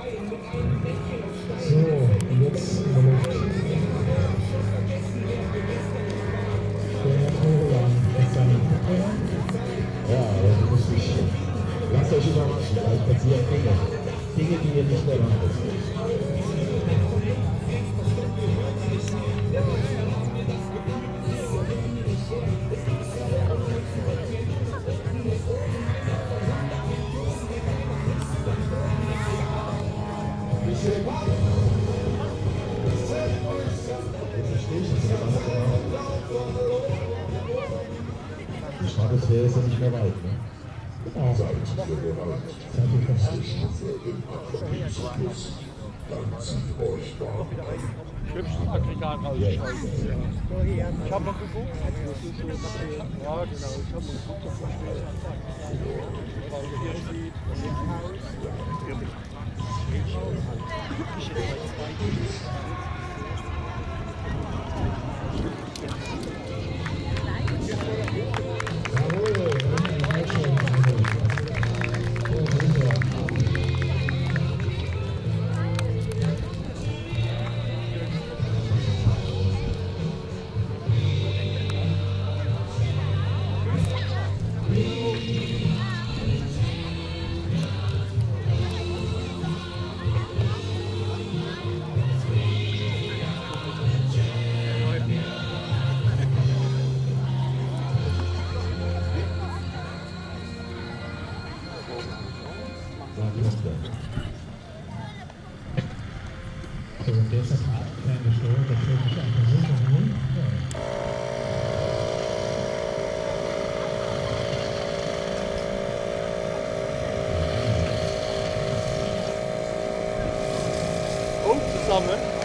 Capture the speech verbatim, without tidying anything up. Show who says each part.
Speaker 1: So, und jetzt läuft der Florian mit seinem Puppe. Ja, das ist nicht. Lasst euch überraschen, gleich passieren Dinge. Dinge, die ihr nicht erwartet. Die Stratosphäre ist ja nicht mehr weit, ne? Genau. Seid ihr bereit? Seid ihr bereit?
Speaker 2: Im Aquariumzyklus. Dann zieht euch warm an.
Speaker 3: Hübschen Aggregat rausschreiben. Ich habe noch geguckt. Ja, genau. Ich habe noch geguckt, ob das steht. Weil irgendwie im Haus.
Speaker 1: So, und jetzt das kleine Steuer, das führt sich an Versicherungen.
Speaker 3: Und zusammen.